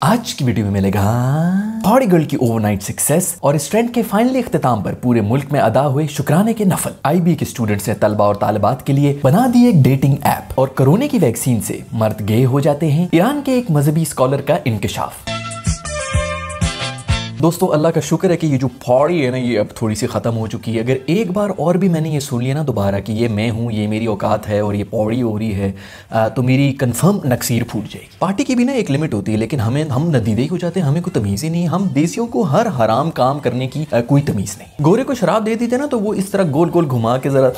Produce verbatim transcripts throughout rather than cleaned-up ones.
आज की वीडियो में मिलेगा पहाड़ी गर्ल की ओवरनाइट सक्सेस और इस ट्रेंड के फाइनली इख्तिताम पर पूरे मुल्क में अदा हुए शुक्राने के नफल। आईबी के स्टूडेंट्स ने तलबा और तालिबात के लिए बना दी एक डेटिंग ऐप और कोरोना की वैक्सीन से मर्द गे हो जाते हैं। ईरान के एक मजहबी स्कॉलर का इंकशाफ। दोस्तों अल्लाह का शुक्र है कि ये जो पहाड़ी है ना ये अब थोड़ी सी ख़त्म हो चुकी है। अगर एक बार और भी मैंने ये सुन लिया ना दोबारा कि ये मैं हूँ, ये मेरी औकात है और ये पहाड़ी हो रही है, तो मेरी कंफर्म नक्सीर फूट जाएगी। पार्टी की भी ना एक लिमिट होती है, लेकिन हमें हम नदीदे हो जाते हैं, हमें कोई तमीज़ ही नहीं। हम देसियों को हर हराम काम करने की कोई तमीज़ नहीं। गोरे को शराब दे देते ना तो वो इस तरह गोल गोल घुमा के ज़रा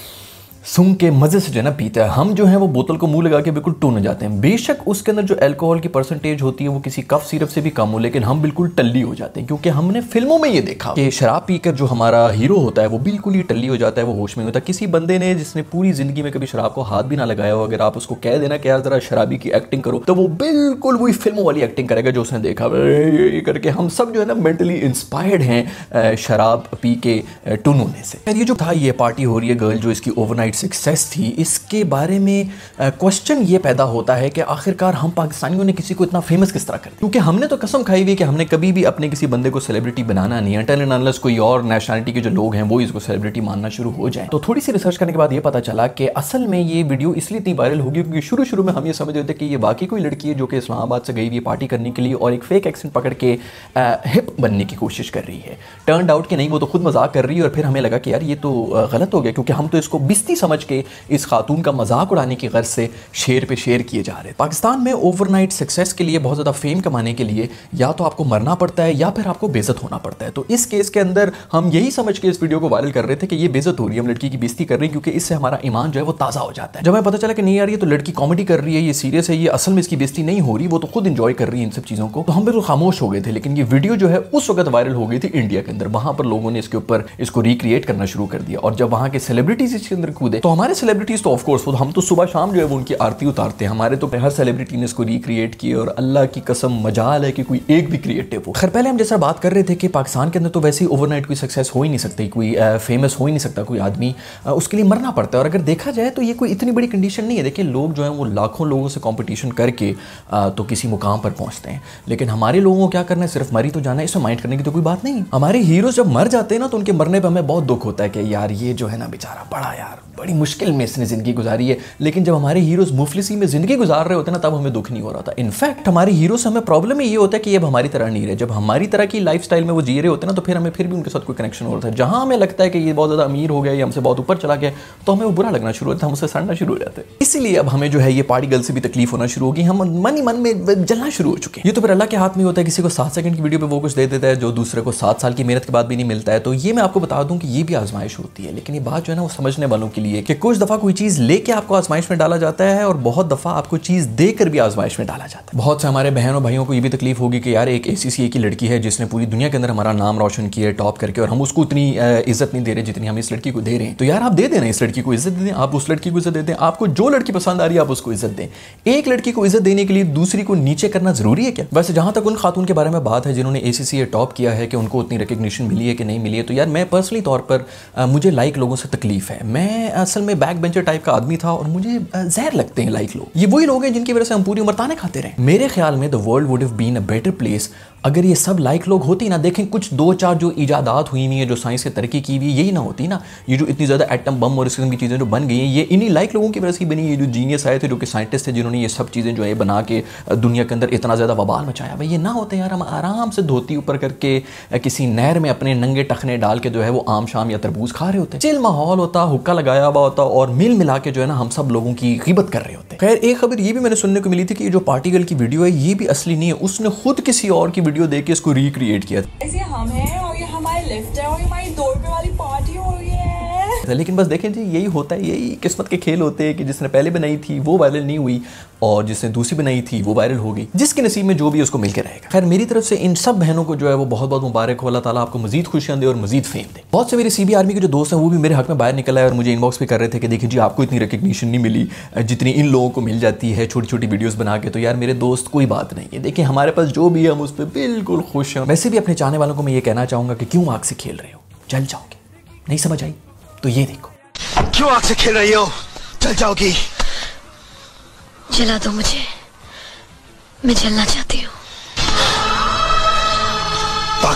सूंघ के मजे से जो है ना पीता है। हम जो है वो बोतल को मुंह लगा के बिल्कुल टून जाते हैं। बेशक उसके अंदर जो अल्कोहल की परसेंटेज होती है वो किसी कफ सिरप से भी कम हो, लेकिन हम बिल्कुल टल्ली हो जाते हैं क्योंकि हमने फिल्मों में ये देखा कि शराब पीकर जो हमारा हीरो होता है वो बिल्कुल ही टल्ली हो जाता है, वो होश में होता है। किसी बंदे ने जिसने पूरी जिंदगी में कभी शराब को हाथ भी ना लगाया हो, अगर आप उसको कह देना कि यार जरा शराबी की एक्टिंग करो तो वो बिल्कुल वही फिल्मों वाली एक्टिंग करेगा जो उसने देखा ये करके। हम सब जो है ना मेंटली इंस्पायर्ड हैं शराब पी के टून होने से। ये जो था ये पार्टी हो रही है गर्ल जो इसकी ओवरनाइट सक्सेस थी, इसके बारे में क्वेश्चन ये पैदा होता है कि आखिरकार हम पाकिस्तानियों ने किसी को इतना फेमस किस तरह कर दिया। क्योंकि हमने तो कसम खाई हुई कि हमने कभी भी अपने किसी बंदे को सेलिब्रिटी बनाना नहीं है अनटिल एंड अनलेस कोई और नेशनलिटी के जो लोग हैं वो इसको सेलिब्रिटी मानना शुरू हो जाए। तो थोड़ी सी रिसर्च करने के बाद ये पता चला कि असल में ये वीडियो इसलिए इतनी वायरल होगी क्योंकि शुरू शुरू में हम ये समझ रहे थे कि ये वाकई कोई लड़की है जो कि इस्लामाबाद से गई हुई पार्टी करने के लिए और एक फेक एक्सेंट पकड़ के हिप बनने की कोशिश कर रही है। टर्न आउट कि नहीं, वो तो खुद मजाक कर रही है। और फिर हमें लगा कि यार ये तो गलत हो गया क्योंकि हम तो इसको बिस्ती समझ के इस खातून का मजाक उड़ाने की गर्ज से शेर पे शेर किए जा रहे हैं। पाकिस्तान में ओवरनाइट सक्सेस के लिए बहुत ज़्यादा फेम कमाने के लिए या तो आपको मरना पड़ता है या फिर आपको बेइज्जत होना पड़ता है। तो इस केस के अंदर हम यही समझ के इस वीडियो को वायरल कर रहे थे कि ये बेइज्जत हो रही है, हम लड़की की बेइज्जती कर रहे हैं क्योंकि इससे हमारा ईमान जो है वो ताज़ा हो जाता है। जब हमें पता चला कि नहीं यार ये तो लड़की कॉमेडी कर रही है, ये सीरियस है, ये असल में इसकी बेइज्जती नहीं हो रही, वो तो खुद इंजॉय कर रही है इन सब चीज़ों को, तो हम बिल्कुल खामोश हो गए थे। लेकिन ये वीडियो जो है उस वक्त वायरल हो गई थी इंडिया के अंदर। वहां पर लोगों ने इसके ऊपर इसको रिक्रिएट करना शुरू कर दिया और जब वहां के सेलिब्रिटीज इसके अंदर कूदे तो हमारे सेलिब्रिटीज तो ऑफकोर्स हम तो सुबह शाम जो है वो उनकी आरती उतारते हैं। हमारे तो हर सेलिब्रिटी ने इसको रिक्रिएट किया और अल्लाह की कसम मजाल है कि कोई एक भी क्रिएटिव हो। खैर पहले हम जैसा बात कर रहे थे कि पाकिस्तान के अंदर तो वैसे ही ओवरनाइट कोई सक्सेस हो ही नहीं सकती, कोई फेमस हो ही नहीं सकता कोई आदमी, उसके लिए मरना पड़ता है। और अगर देखा जाए तो ये कोई इतनी बड़ी कंडीशन नहीं है। देखिए लोग जो है वो लाखों लोगों से कॉम्पिटिशन करके तो किसी मुकाम पर पहुंचते हैं, लेकिन हमारे लोगों को क्या करना है, सिर्फ मरी तो जाना है, इसमें माइंड करने की तो कोई बात नहीं। हमारे हीरो जब मर जाते हैं ना तो उनके मरने पर हमें बहुत दुख होता है कि यार ये जो है ना बेचारा बड़ा यार बड़ी मुश्किल में इसने जिंदगी गुजारी है। लेकिन जब हमारे हीरोज मुफलिसी में जिंदगी गुजार रहे होते हैं ना तब हमें दुख नहीं हो रहा था। इनफैक्ट हमारे हीरो से हमें प्रॉब्लम ये होता है कि ये अब हमारी तरह नहीं रहे। जब हमारी तरह की लाइफस्टाइल में वो जी रहे होते हैं ना तो फिर हमें फिर भी उनके साथ कोई कनेक्शन हो रहा है। जहां हमें लगता है कि ये बहुत ज्यादा अमीर हो गया, ये हमसे बहुत ऊपर चला गया, तो हमें वो बुरा लगना शुरू होता है, हम उससे सड़ना शुरू हो जाते हैं। इसीलिए अब हमें जो है ये पार्टी गर्ल से भी तकलीफ होना शुरू होगी, हम मन ही मन में जलना शुरू हो चुके हैं। ये तो फिर अल्लाह के हाथ में होता है, किसी को सात सेकंड की वीडियो पे वो कुछ दे देता है जो दूसरे को सात साल की मेहनत के बाद भी नहीं मिलता है। तो ये मैं आपको बता दूं कि ये भी आजमाइश होती है, लेकिन ये बात जो है ना वो समझने वालों के लिए कि कुछ दफा कोई चीज लेके आपको आजमाइश में डाला जाता है और बहुत दफा आपको चीज देकर भी आजमाइश में डाला जाता है। बहुत से हमारे बहनों भाइयों को ये भी तकलीफ होगी कि यार एक एसीसीए की लड़की है जिसने पूरी दुनिया के अंदर हमारा नाम रोशन किया है टॉप करके, और हम उसको उतनी इज्जत नहीं दे रहे जितनी हम इस लड़की को दे रहे हैं। तो यार आप दे देना, इस लड़की को इज्जत दें, आप उस लड़की को इज्जत देते हैं, आपको जो लड़की पसंद आ रही है आप उसको इज्जत दें। एक लड़की को इज्जत देने के लिए दूसरी को नीचे करना जरूरी है क्या? वैसे जहां तक उन खातून के बारे में बात है जिन्होंने एसीसीए टॉप किया है कि उनको उतनी रिकग्निशन मिली है कि नहीं मिली है, तो यार मैं पर्सनली तौर पर आ, मुझे लाइक लोगों से तकलीफ है। मैं असल में बैक बेंचर टाइप का आदमी था और मुझे जहर लगते हैं लाइक लोग। ये वही लोग हैं जिनकी वजह से हम पूरी उम्र ताने खाते रहे। मेरे ख्याल में the world would have been a better place अगर ये सब लाइक लोग होती ना। देखें कुछ दो चार जो इजादात हुई हुई है, जो साइंस की तरक्की की हुई है, यही ना होती ना। ये जो इतनी ज़्यादा एटम बम और इस किस्म की चीज़ें जो बन गई हैं ये इन्हीं लाइक लोगों की वजह से बनी। ये जो जीनियस आए थे जो कि साइंटिस्ट थे जिन्होंने ये सब चीज़ें जो है बना के दुनिया के अंदर इतना ज़्यादा वबाल मचाया, भाई ये ना होते यार हम आराम से धोती ऊपर करके किसी नहर में अपने नंगे टखने डाल के जो है वो आम शाम या तरबूज खा रहे होते, चिल माहौल होता, हुक्का लगाया हुआ होता और मिल मिला के जो है ना हम सब लोगों की गिबत कर रहे होते। खैर एक खबर ये भी मैंने सुनने को मिली थी कि ये जो पार्टी गर्ल की वीडियो है ये भी असली नहीं है, उसने खुद किसी और की वीडियो देख के इसको रिक्रिएट किया। ऐसे हम हैं और ये हमारे लिफ्ट है और ये हमारी दो रुपए वाली पार्टी हो रही है। लेकिन बस देखें जी यही होता है, यही किस्मत के खेल होते हैं कि जिसने पहले बनाई थी वो वायरल नहीं हुई और जिसने दूसरी बनाई थी वो वायरल हो गई। जिसके नसीब में जो भी उसको मिलकर रहेगा। खैर मेरी तरफ से इन सब बहनों को जो है वो बहुत बहुत मुबारक हो, अल्लाह ताला आपको मजीद खुशियां दे और मजीद फेम दे। बहुत से मेरे सीबी आर्मी के जो दोस्त हैं वो भी मेरे हक में बाहर निकल आए और मुझे इनबॉक्स पे कर रहे थे कि देखिए जी आपको इतनी रिकग्निशन नहीं मिली जितनी इन लोगों को मिल जाती है छोटी छोटी वीडियोस बना के। तो यार मेरे दोस्त कोई बात नहीं है, देखिए हमारे पास जो भी है हम उस पर बिल्कुल खुश हैं। वैसे भी अपने चाहने वालों को मैं ये कहना चाहूंगा कि क्यों आग से खेल रहे हो, जल जाओगे। नहीं समझ आई तो ये देखो, क्यों आग से खेल रही हो, जल जाओगी। जला दो मुझे, मैं जलना चाहती हूँ।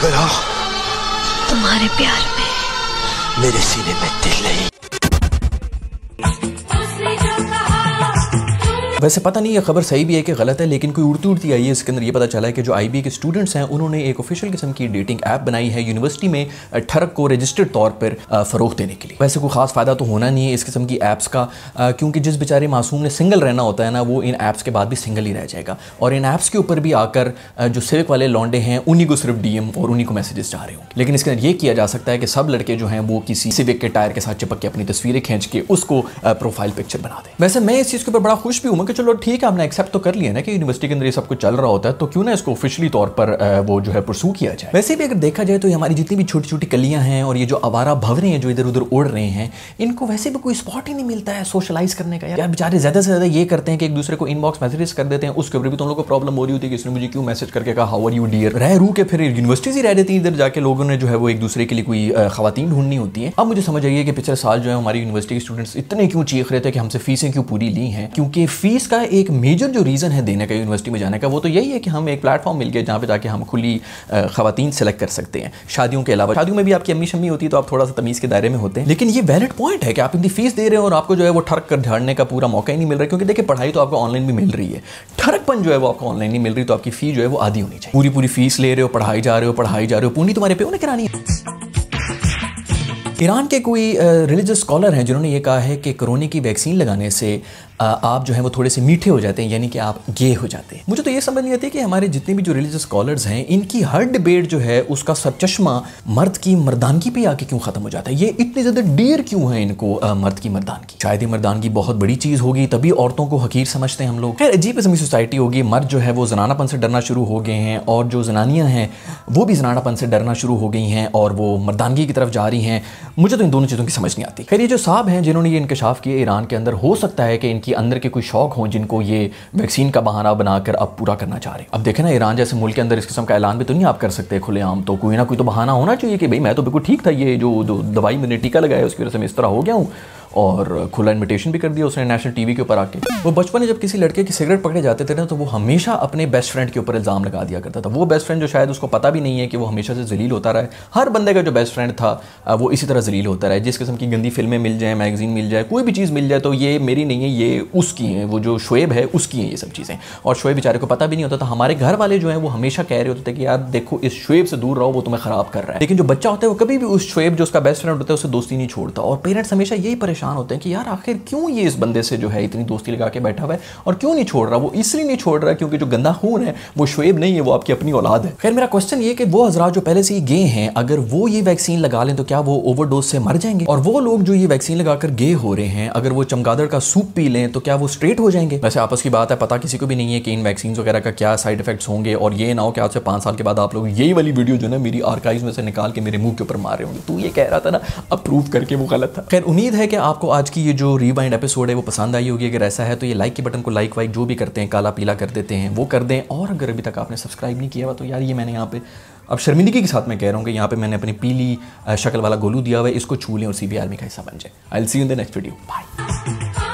पागल हो? तुम्हारे प्यार में मेरे सीने में दिल नहीं। वैसे पता नहीं ये खबर सही भी है कि गलत है, लेकिन कोई उड़ती उड़ती आई है इसके अंदर ये पता चला है कि जो आईबी के स्टूडेंट्स हैं उन्होंने एक ऑफिशियल किस्म की डेटिंग ऐप बनाई है यूनिवर्सिटी में ठरक को रजिस्टर्ड तौर पर फ़रोग देने के लिए। वैसे कोई खास फ़ायदा तो होना नहीं है इस किस्म की ऐप्स का, क्योंकि जिस बेचारे मासूम ने सिंगल रहना होता है ना, वो इन ऐप्स के बाद भी सिंगल ही रह जाएगा। और इन ऐप्स के ऊपर भी आकर जो सिविक वाले लौंडे हैं उन्हीं को सिर्फ डीएम और उन्हीं को मैसेजेस जा रहे होंगे। लेकिन इसके अंदर ये किया जा सकता है कि सब लड़के जो हैं वो किसी सिविक के टायर के साथ चिपक के अपनी तस्वीरें खींच के उसको प्रोफाइल पिक्चर बना दें। वैसे मैं इस चीज़ के ऊपर बड़ा खुश भी हूँ कि चलो ठीक है, आपने एक्सेप्ट तो कर लिया ना कि यूनिवर्सिटी के अंदर ये सब कुछ चल रहा होता है, तो क्यों ना इसको ऑफिशियली तौर पर वो जो है परसू किया जाए। वैसे भी अगर देखा जाए तो ये हमारी जितनी भी छोटी छोटी कलियां हैं और ये जो आवारा भंवरे हैं जो इधर उधर उड़ रहे हैं, इनको वैसे भी कोई स्पॉट ही नहीं मिलता है सोशलाइज करने का। यार बेचारे ज्यादा से ज्यादा ये करते हैं कि एक दूसरे को इनबॉक्स मैसेजेस कर देते हैं, उसके ऊपर भी तो उन लोगों को प्रॉब्लम हो रही होती है कि इसने मुझे क्यों मैसेज करके कहा हाउ आर यू डियर, रह रू के फिर यूनिवर्सिटीज ही रह देती है, इधर जाके लोगों ने जो है वो एक दूसरे के लिए कोई खवातीन ढूंढनी होती है। अब मुझे समझ आई है कि पिछले साल जो है हमारी यूनिवर्सिटी के स्टूडेंट्स इतने क्यों चीख रहे थे कि हमसे फीसें क्यों पूरी ली हैं, क्योंकि फीस का एक मेजर जो रीजन है देने का यूनिवर्सिटी में जाने का वो तो यही है कि हम एक प्लेटफॉर्म मिल गया जहाँ पे जाके हम खुली खवातीन सेलेक्ट कर सकते हैं। शादियों के अलावा शादियों में भी आपकी अम्मी शम्मी होती है तो आप थोड़ा सा तमीज़ के दायरे में होते हैं, लेकिन ये वैलिड पॉइंट है कि आप इतनी फीस दे रहे हो और आपको जो है वो ठरक कर झाड़ने का पूरा मौका ही नहीं मिल रहा है। क्योंकि देखिए पढ़ाई तो आपको ऑनलाइन भी मिल रही है, ठरकपन जो है वो आपको ऑनलाइन नहीं मिल रही, तो आपकी फी जो है वो आधी होनी चाहिए। पूरी पूरी फीस ले रहे हो, पढ़ाई जा रहे हो पढ़ाई जा रहे हो पूरी तुम्हारे पे होने करानी है। ईरान के कोई रिलीजियस स्कॉलर हैं जिन्होंने ये कहा है कि कोरोना की वैक्सीन लगाने से आप जो है वो थोड़े से मीठे हो जाते हैं, यानी कि आप गे हो जाते हैं। मुझे तो ये समझ नहीं आती कि हमारे जितने भी जो रिलीजियस स्कॉलर्स हैं इनकी हर डिबेट जो है उसका सरचश्मा मर्द की मर्दानगी पे आके क्यों ख़त्म हो जाता है। ये इतनी ज़्यादा डियर क्यों है इनको आ, मर्द की मर्दानगी। शायद ये मर्दानगी बहुत बड़ी चीज़ होगी तभी औरतों को हकीर समझते हैं हम लोग। खैर अजीब किस्म की सोसाइटी होगी, मर्द जो है वो जनानापन से डरना शुरू हो गए हैं और जो जनानियाँ हैं वो भी जनानापन से डरना शुरू हो गई हैं और वो मर्दानगी की तरफ जा रही हैं। मुझे तो इन दोनों चीज़ों की समझ नहीं आती। खैर ये जो साहब हैं जिन्होंने ये इंकशाफ किया ईरान के अंदर, हो सकता है कि इनकी अंदर के कोई शौक हों जिनको ये वैक्सीन का बहाना बनाकर अब पूरा करना चाह रहे हैं। अब देखें ना, ईरान जैसे मुल्क के अंदर इस किस्म का ऐलान भी तो नहीं आप कर सकते खुलेआम, तो कोई ना कोई तो बहाना होना चाहिए कि भाई मैं तो बिल्कुल ठीक था, ये जो दवाई मैंने टीका लगाया उसकी वजह से मैं इस तरह हो गया हूँ। और खुला इन्विटेशन भी कर दिया उसने नेशनल टीवी के ऊपर आके। वो बचपन में जब किसी लड़के की सिगरेट पकड़े जाते थे ना तो वो हमेशा अपने बेस्ट फ्रेंड के ऊपर इल्ज़ाम लगा दिया करता था। वो बेस्ट फ्रेंड जो शायद उसको पता भी नहीं है कि वो हमेशा से जलील होता रहा है। हर बंदे का जो बेस्ट फ्रेंड था वो इसी तरह जलील होता रहा है। जिस किस्म की गंदी फिल्में मिल जाए, मैगजीन मिल जाए, कोई भी चीज़ मिल जाए तो ये मेरी नहीं है, ये उसकी है, वो जो शोएब है उसकी है ये सब चीज़ें। और शोएब बेचारे को पता भी नहीं होता था। हमारे घर वाले जो है वो हमेशा कह रहे होते थे कि यार देखो इस शोएब से दूर रहो, वो तुम्हें ख़राब कर रहा है। लेकिन जो बच्चा होता है वो कभी भी उस शोएब जो उसका बेस्ट फ्रेंड होता है उससे दोस्ती नहीं छोड़ता। और पेरेंट्स हमेशा यही परेशान होते हैं कि यार आखिर क्यों ये इस बंदे से जो है इतनी दोस्ती लगा के बैठा हुआ है और क्यों नहीं छोड़ रहा। वो इसलिए नहीं छोड़ रहा क्योंकि जो गंदा खून है वो शोएब नहीं है, वो आपकी अपनी औलाद है। खैर मेरा क्वेश्चन ये कि वो हजरात जो पहले से ही गे हैं अगर वो ये वैक्सीन लगा लें तो क्या वो ओवरडोज से मर जाएंगे? और वो लोग जो ये वैक्सीन लगाकर गे हो रहे हैं अगर वो चमगादड़ का सूप पी लें तो क्या वो स्ट्रेट हो जाएंगे? वैसे आपस की बात है, पता किसी को भी नहीं है कि इन वैक्सीन वगैरह का क्या साइड इफेक्ट्स होंगे। और ये ना हो कि आज से पाँच साल के बाद आप लोग यही वाली वीडियो जो है मेरी आर्काइव में से निकाल के मेरे मुंह के ऊपर मार रहे होंगे, तू ये कह रहा था ना अप्रूव करके वो गलत था। खैर उम्मीद है कि आपको आज की ये जो रिवाइंड एपिसोड है वो पसंद आई होगी। अगर ऐसा है तो ये लाइक के बटन को लाइक वाइक जो भी करते हैं काला पीला कर देते हैं वो कर दें। और अगर अभी तक आपने सब्सक्राइब नहीं किया हुआ तो यार ये मैंने यहाँ पे अब शर्मिंदगी के साथ मैं कह रहा हूँ कि यहाँ पे मैंने अपनी पीली शक्ल वाला गोलू दिया हुआ है, इसको छू लें और सी बी आर्मी का हिस्सा बन जाए। I will see you in the next video, bye.